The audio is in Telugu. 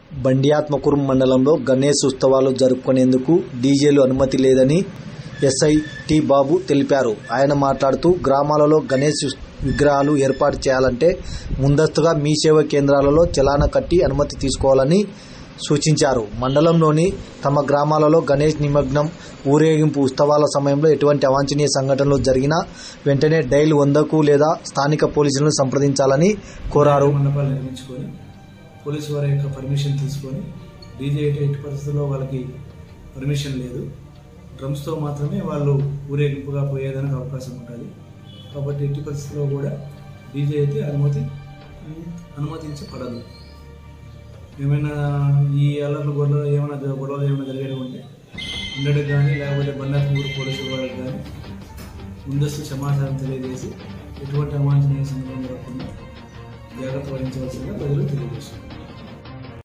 బండియాత్మకూరు మండలంలో గణేష్ ఉత్సవాలు జరుపుకునేందుకు డీజేలు అనుమతి లేదని ఎస్ఐ టి బాబు తెలిపారు. ఆయన మాట్లాడుతూ గ్రామాలలో గణేష్ విగ్రహాలు ఏర్పాటు చేయాలంటే ముందస్తుగా మీ సేవా కేంద్రాలలో చలానా కట్టి అనుమతి తీసుకోవాలని సూచించారు. మండలంలోని తమ గ్రామాలలో గణేష్ నిమగ్నం, ఊరేగింపు ఉత్సవాల సమయంలో ఎటువంటి అవాంఛనీయ సంఘటనలు జరిగినా వెంటనే డైల్ 100కు లేదా స్థానిక పోలీసులను సంప్రదించాలని కోరారు. పోలీసు వారి యొక్క పర్మిషన్ తీసుకొని డీజే ఎట్టి పరిస్థితుల్లో వాళ్ళకి పర్మిషన్ లేదు, డ్రమ్స్తో మాత్రమే వాళ్ళు ఊరేగింపుగా పోయేదానికి అవకాశం ఉంటుంది. కాబట్టి ఎట్టి పరిస్థితుల్లో కూడా డీజే అయితే అనుమతించబడదు. ఏమైనా ఈ అల్లర్లు గొడవలు ఏమైనా జరిగేవి ఉంటే 100 కానీ లేకపోతే బండాత్మూరు పోలీసు వాళ్ళకి కానీ ముందస్తు సమాచారం తెలియజేసి ఎటువంటి అవాంఛనీయ సంఘటన జరగకుండా జాగ్రత్త వహించవలసిందిగా ప్రజలు తెలియజేస్తున్నారు.